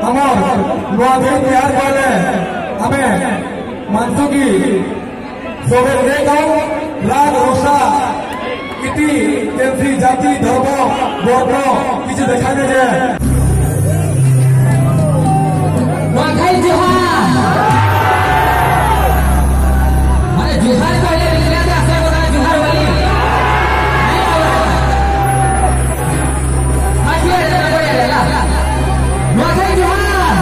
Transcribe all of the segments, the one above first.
আমার नुआखाई प्यार वाले हमें मानसों की सोबे देगांव राग रोषा इति केंद्री जाति धर्म वर्ण किसी दिखाने जाए नुआखाई जोहार अरे जोहार पहले लिखा था ऐसे बोला जोहार वाली आइए नुआखाई जोहार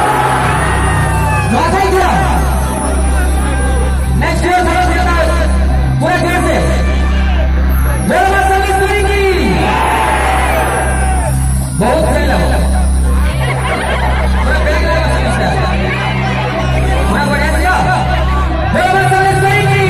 नुआखाई जोहार नेक्स्ट ईयर पूरे घर से मेरा सभी सुनेंगी बहुत सही लगा पूरा बैग लगा मैं बढ़िया दिया मेरा सभी सुनेंगी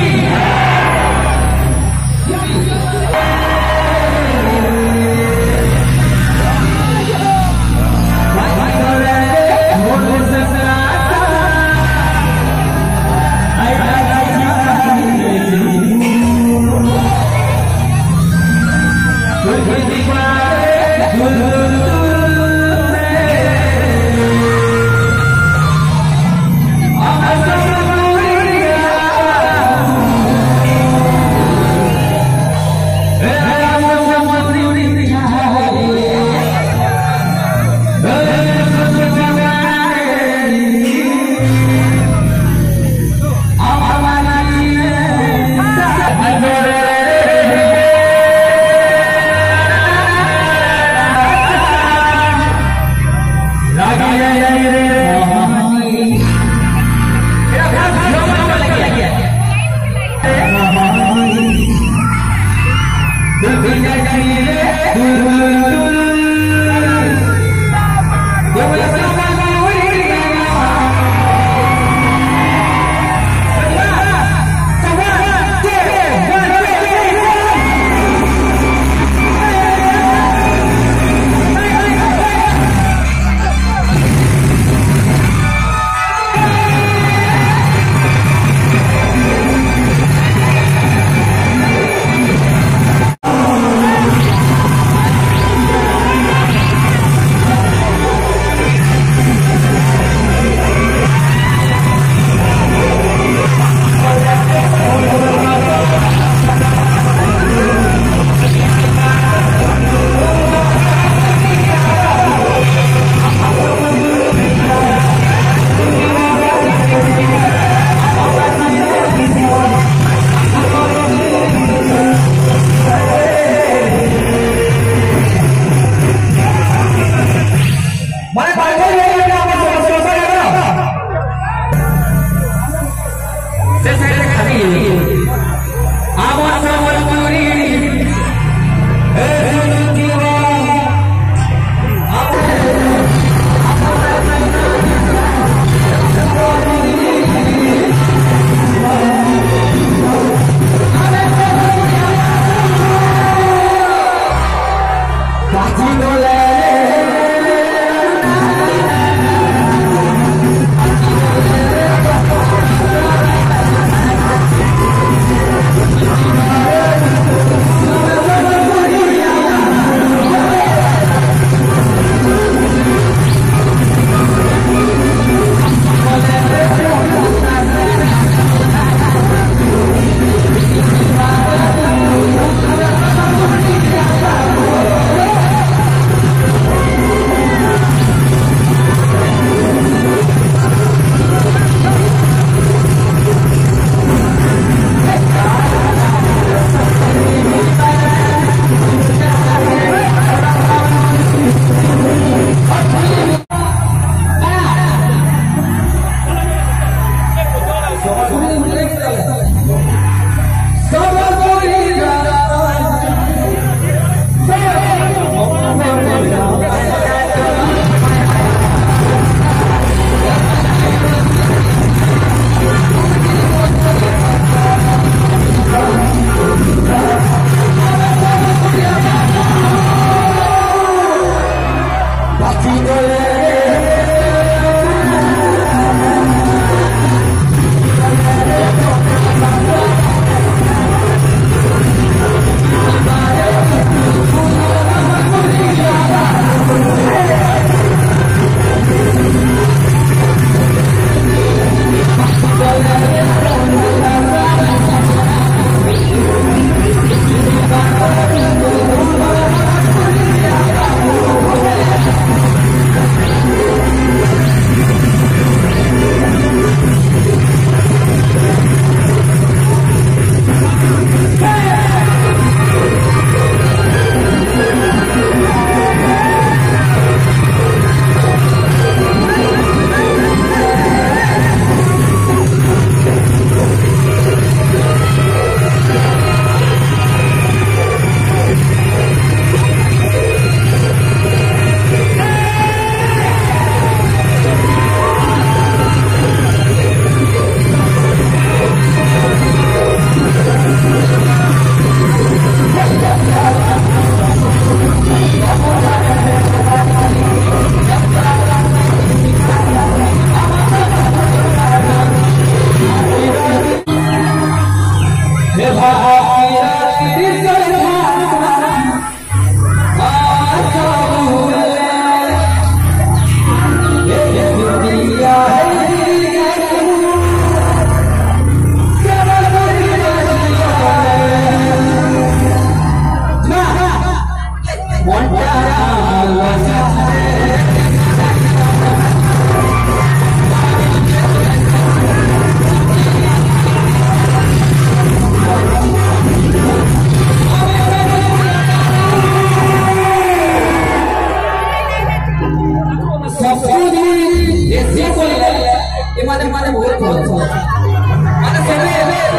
mana sebe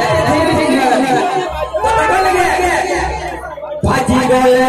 baji gole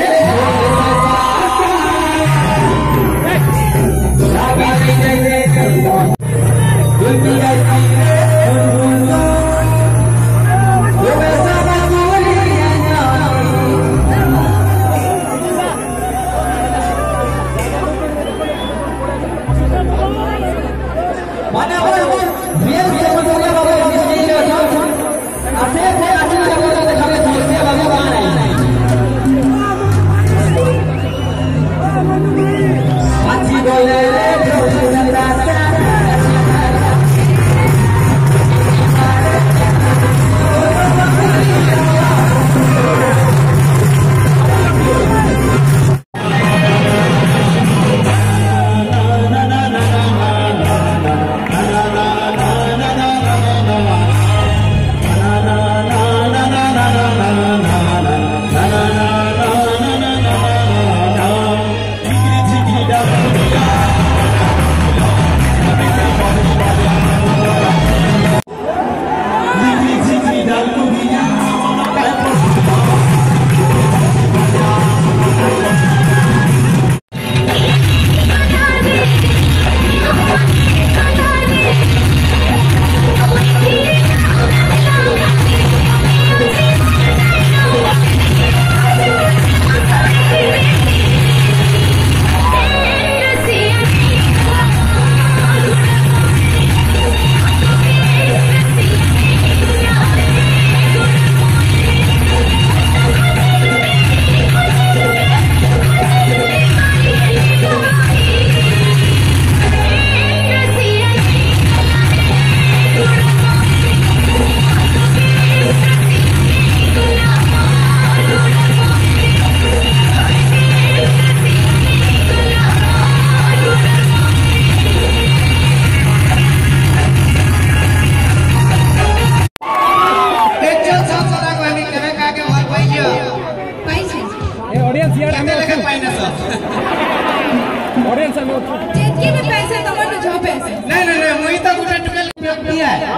audience में जितके भी पैसे कमाने जो पैसे नहीं मुझे तो गुटा टुकल दिया है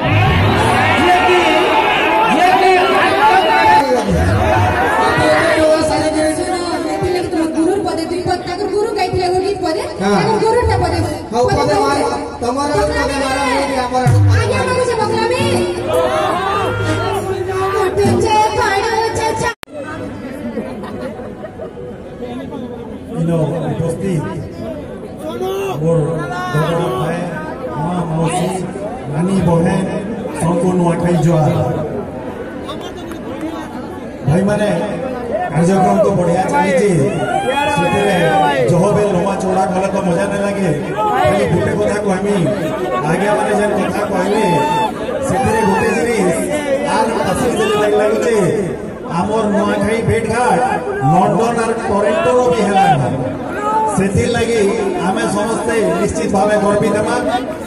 गुरु पदे दुई पद ताकर गुरु गाइथिले हो गीत पदे ताकर गुरु टा पदे हाउ पदे मार तमरो पदे मारा हो हमर आगे मारो से बकला में मोटचे पाणो चचा उपस्थित और दादा भाई माँ मौसी नानी बहन सबको नुआखाई जुहार भाई माने कार्यक्रम तो बढ़िया चली जहबे लम्बा चौड़ा गला तो मजा नहीं लगे खाली गोटे कथा कहमी आगे माने जेन कथा कहमी सेतरे गोटे जिनिस आर हसी से लगुचे आमर नुआखाई भेटघाट लंडन और टोरंटो भी हेला सेथि लगी आमे समस्ते निश्चित भावे गर्वित हेमा।